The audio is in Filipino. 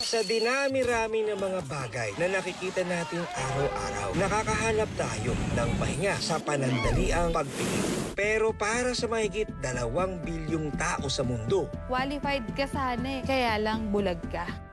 Sa dinami-rami ng mga bagay na nakikita natin araw-araw, nakakahanap tayo ng pahinga sa panandaliang pagpili. Pero para sa mahigit 2 bilyong tao sa mundo, Qualified ka sana eh, kaya lang bulag ka.